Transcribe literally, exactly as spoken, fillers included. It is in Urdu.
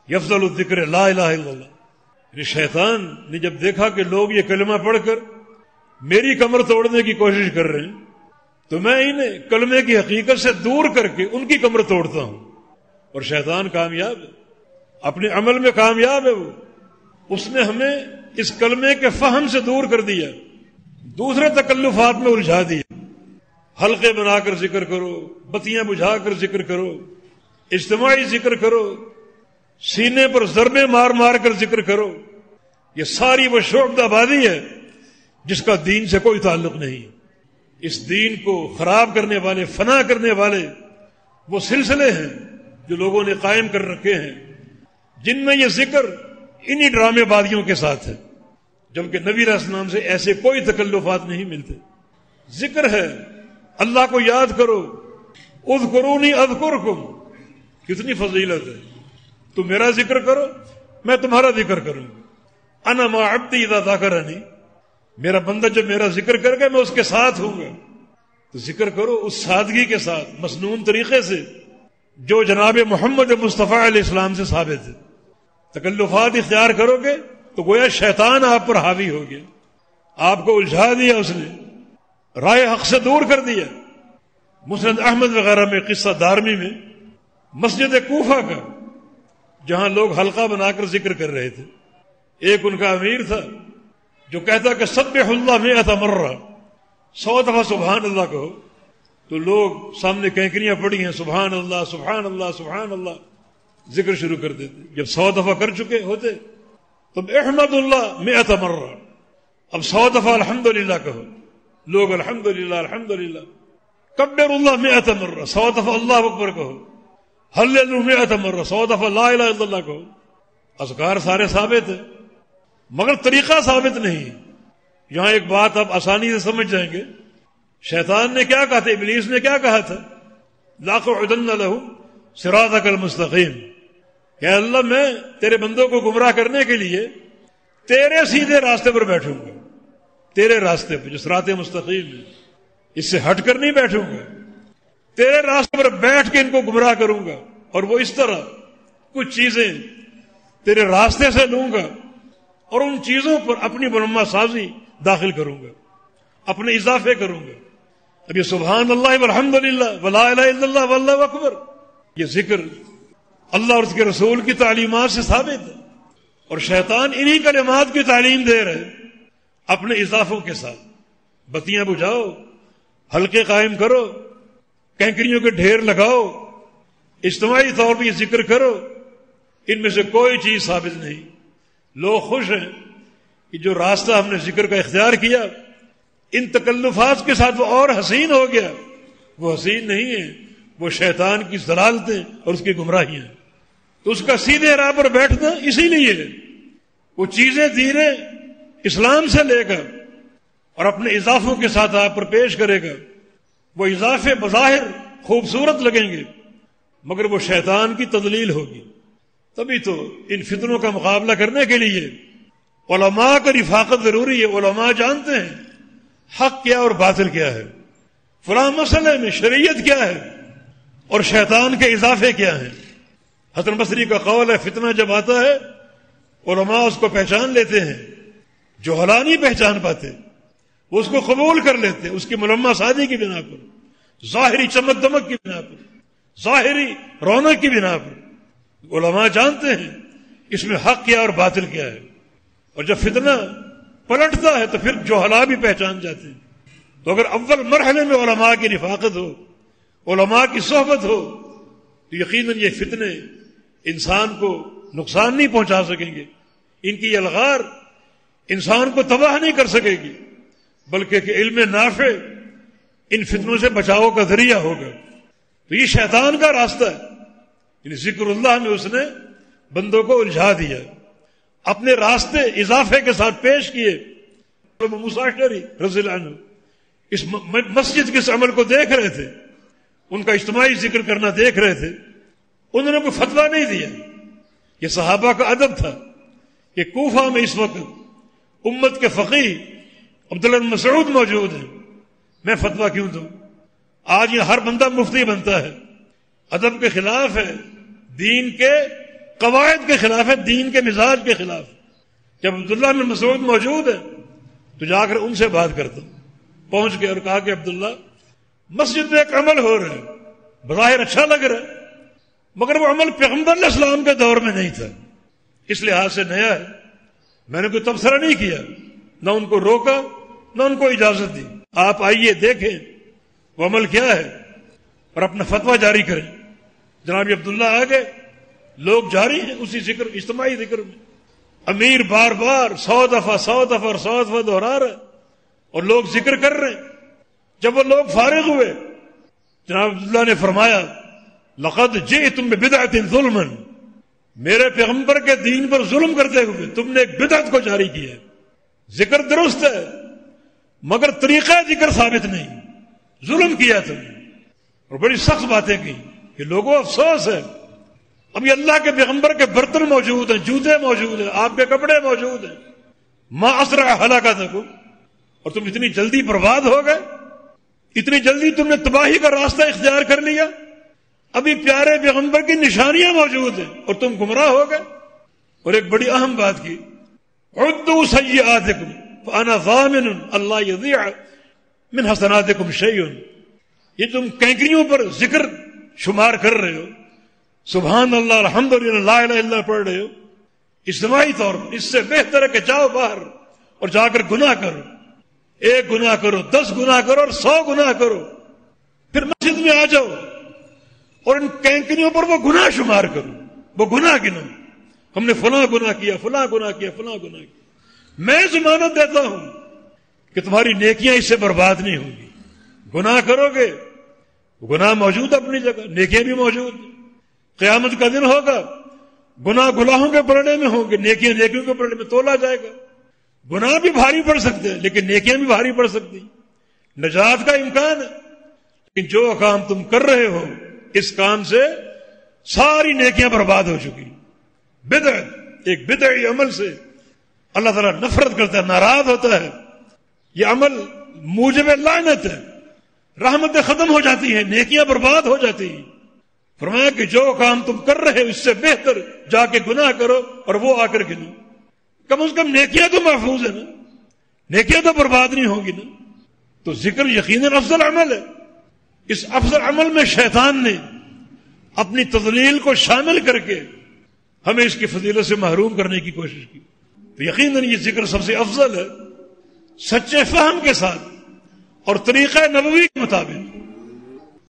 یفضل الذکر لا الہ الا اللہ. یعنی شیطان نے جب دیکھا کہ لوگ یہ کلمہ پڑھ کر میری کمر توڑنے کی کوشش کر رہے ہیں تو میں انہیں کلمے کی حقیقت سے دور کر کے ان کی کمر توڑتا ہوں. اور شیطان کامیاب ہے، اپنے عمل میں کامیاب ہے. وہ اس نے ہمیں اس کلمے کے فہم سے دور کر دیا، دوسرے تکلفات میں الجھا دیا. حلقے بنا کر ذکر کرو، بتیاں بجھا کر ذکر کرو، اجتماعی ذکر کرو، سینے پر ضربے مار مار کر ذکر کرو. یہ ساری وہ شعبہ آبادی ہے جس کا دین سے کوئی تعلق نہیں. اس دین کو خراب کرنے والے، فنا کرنے والے وہ سلسلے ہیں جو لوگوں نے قائم کر رکھے ہیں، جن میں یہ ذکر انہی ڈرامے بازیوں کے ساتھ ہے، جبکہ نبی علیہ السلام سے ایسے کوئی تکلفات نہیں ملتے. ذکر ہے اللہ کو یاد کرو، اذکرونی اذکرکم. کتنی فضیلت ہے. تم میرا ذکر کرو میں تمہارا ذکر کروں. انا مع عبدی اذا ذکرنی. میرا بندہ جب میرا ذکر کر کے میں اس کے ساتھ ہوں گا. تو ذکر کرو اس سادگی کے ساتھ، مسنون طریقے سے جو جناب محمد مصطفیٰ علیہ السلام سے ثابت ہے. تکلفات اختیار کرو گے تو گویا شیطان آپ پر حاوی ہو گیا، آپ کو الجھا دیا، اس نے رائے حق سے دور کر دیا. مسند احمد وغیرہ میں قصہ دارمی میں مسجد کوفہ کا، جہاں لوگ حلقہ بنا کر ذکر کر رہے تھے، ایک ان کا امیر تھا جو کہتا کہ سبح اللہ مئۃ مرہ، سو دفعہ سبحان اللہ کہو. تو لوگ سامنے کینکریاں پڑی ہیں، سبحان اللہ سبحان اللہ سبحان اللہ، ذکر شروع کر دیتے. جب سو دفعہ کر چکے ہوتے تو احمد اللہ مئۃ مرہ، اب سو دفعہ الحمدللہ کہو. لوگ الحمدللہ الحمدللہ. کبر اللہ مئۃ مرہ، سو دفعہ اللہ اکبر کہو. ہلیلویا مئۃ مرہ، سو دفعہ لا الہ الا اللہ کہو. اذکار سارے ثابت ہیں مگر طریقہ ثابت نہیں. یہاں ایک بات آپ آسانی سے سمجھ جائیں گے. شیطان نے کیا کہا تھا، ابلیس نے کیا کہا تھا؟ لاقعدن لهم صراطک المستقیم. کہ اللہ میں تیرے بندوں کو گمراہ کرنے کے لیے تیرے سیدھے راستے پر بیٹھوں گا، تیرے راستے پہ جو صراط مستقیم ہے، اس سے ہٹ کر نہیں بیٹھوں گا، تیرے راستے پر بیٹھ کے ان کو گمراہ کروں گا. اور وہ اس طرح کچھ چیزیں تیرے راستے سے لوں گا اور ان چیزوں پر اپنی منمہ سازی داخل کروں گا، اپنے اضافے کروں گا. اب یہ سبحان اللہ والحمدللہ ولا الہ الا اللہ واللہ اکبر، یہ ذکر اللہ اور اس کے رسول کی تعلیمات سے ثابت ہے. اور شیطان انہی کلمات کی تعلیم دے رہے اپنے اضافوں کے ساتھ. بتیاں بجھاؤ، حلقے قائم کرو، کینکریوں کے ڈھیر لگاؤ، اجتماعی طور پر یہ ذکر کرو. ان میں سے کوئی چیز ثابت نہیں. لوگ خوش ہیں کہ جو راستہ ہم نے ذکر کا اختیار کیا ان تکلفات کے ساتھ وہ اور حسین ہو گیا. وہ حسین نہیں ہے، وہ شیطان کی ضلالتیں اور اس کی گمراہیاں. تو اس کا سیدھے راہ پر بیٹھنا اسی لیے وہ چیزیں دھیرے اسلام سے لے گا اور اپنے اضافوں کے ساتھ آپ پر پیش کرے گا. وہ اضافے بظاہر خوبصورت لگیں گے مگر وہ شیطان کی تضلیل ہوگی. تبھی تو ان فتنوں کا مقابلہ کرنے کے لیے علماء کا رفاقت ضروری ہے. علماء جانتے ہیں حق کیا اور باطل کیا ہے، فلاں مسئلے میں شریعت کیا ہے اور شیطان کے اضافے کیا ہیں. حسن بصری کا قول ہے فتنہ جب آتا ہے علماء اس کو پہچان لیتے ہیں، جو حلا نہیں پہچان پاتے وہ اس کو قبول کر لیتے اس کی ملمہ سازی کی بنا پر، ظاہری چمک دمک کی بنا پر، ظاہری رونق کی بنا پر. علماء جانتے ہیں اس میں حق کیا اور باطل کیا ہے. اور جب فتنہ پلٹتا ہے تو پھر جو حلا بھی پہچان جاتے ہیں. تو اگر اول مرحلے میں علماء کی رفاقت ہو، علماء کی صحبت ہو تو یقیناً یہ فتنے انسان کو نقصان نہیں پہنچا سکیں گے. ان کی الغار انسان کو تباہ نہیں کر سکے گی بلکہ کہ علم نافع ان فتنوں سے بچاؤ کا ذریعہ ہوگا. تو یہ شیطان کا راستہ ہے. یعنی ذکر اللہ میں اس نے بندوں کو الجھا دیا، اپنے راستے اضافے کے ساتھ پیش کیے. مساشری رضی اللہ عنہ اس مسجد کے اس عمل کو دیکھ رہے تھے، ان کا اجتماعی ذکر کرنا دیکھ رہے تھے. انہوں نے کوئی فتویٰ نہیں دیا. یہ صحابہ کا ادب تھا کہ کوفہ میں اس وقت امت کے فقیہ عبداللہ بن مسعود موجود ہیں، میں فتویٰ کیوں دوں؟ آج یہ ہر بندہ مفتی بنتا ہے. ادب کے خلاف ہے، دین کے قواعد کے خلاف ہے، دین کے مزاج کے خلاف۔ جب عبداللہ بن مسعود موجود ہے تو جا کر ان سے بات کرتا ہوں، پہنچ کے اور کہا کہ عبداللہ مسجد میں ایک عمل ہو رہا ہے، بظاہر اچھا لگ رہا ہے، مگر وہ عمل پیغمبر علیہ السلام کے دور میں نہیں تھا، اس لحاظ سے نیا ہے۔ میں نے کوئی تبصرہ نہیں کیا، نہ ان کو روکا نہ ان کو اجازت دی، آپ آئیے دیکھیں وہ عمل کیا ہے اور اپنا فتویٰ جاری کریں۔ جناب عبداللہ آگے، لوگ جاری ہیں اسی ذکر، اجتماعی ذکر میں۔ امیر بار بار سو دفعہ سو دفعہ اور سو دفعہ دہرا رہے اور لوگ ذکر کر رہے ہیں۔ جب وہ لوگ فارغ ہوئے، جناب عبداللہ نے فرمایا لقد جئتم ببدعۃ ظلما، میرے پیغمبر کے دین پر ظلم کرتے ہوئے تم نے ایک بدعت کو جاری کیا ہے۔ ذکر درست ہے مگر طریقہ ذکر ثابت نہیں، ظلم کیا تم نے اور بڑی سخت باتیں کی کہ لوگوں افسوس ہے، ابھی اللہ کے پیغمبر کے برتن موجود ہیں، جوتے موجود ہیں، آپ کے کپڑے موجود ہیں، ما اسرع ہلاکتکم، اور تم اتنی جلدی برباد ہو گئے، اتنی جلدی تم نے تباہی کا راستہ اختیار کر لیا، ابھی پیارے پیغمبر کی نشانیاں موجود ہیں اور تم گمراہ ہو گئے۔ اور ایک بڑی اہم بات کی، عدوا سیئاتکم فانا ضامن اللہ یضیع من حسناتکم شیء، یہ تم کینکریوں پر ذکر شمار کر رہے ہو، سبحان اللہ الحمدللہ لا الہ الا اللہ پڑھ رہے ہو اجتماعی طور پر، اس سے بہتر ہے کہ جاؤ باہر اور جا کر گناہ کرو، ایک گناہ کرو، دس گناہ کرو اور سو گناہ کرو، پھر مسجد میں آ جاؤ اور ان کینکریوں پر وہ گناہ شمار کرو، وہ گناہ گنو، ہم نے فلاں گناہ کیا، فلاں گناہ کیا، فلاں گناہ کیا۔ میں ضمانت دیتا ہوں کہ تمہاری نیکیاں اس سے برباد نہیں ہوں گی۔ گناہ کرو گے، گناہ موجود اپنی جگہ، نیکیاں بھی موجود، قیامت کا دن ہوگا، گناہ گناہوں کے پلڑے میں ہوں گے، نیکیاں نیکیوں کے پلڑے میں تولا جائے گا۔ گناہ بھی بھاری پڑ سکتے ہیں لیکن نیکیاں بھی بھاری پڑ سکتی ہیں، نجات کا امکان ہے، لیکن جو کام تم کر رہے ہو اس کام سے ساری نیکیاں برباد ہو چکی۔ بدعت، ایک بدعی عمل سے اللہ تعالیٰ نفرت کرتا ہے، ناراض ہوتا ہے، یہ عمل موجب لعنت ہے، رحمتیں ختم ہو جاتی ہیں، نیکیاں برباد ہو جاتی ہیں۔ فرمایا کہ جو کام تم کر رہے ہو اس سے بہتر جا کے گناہ کرو اور وہ آ کر گنو، کم از کم نیکیاں تو محفوظ ہے نا، نیکیاں تو برباد نہیں ہوگی نا۔ تو ذکر یقیناً افضل عمل ہے، اس افضل عمل میں شیطان نے اپنی تضلیل کو شامل کر کے ہمیں اس کی فضیلت سے محروم کرنے کی کوشش کی۔ تو یقیناً یہ ذکر سب سے افضل ہے، سچے فہم کے ساتھ اور طریقہ نبوی کے مطابق۔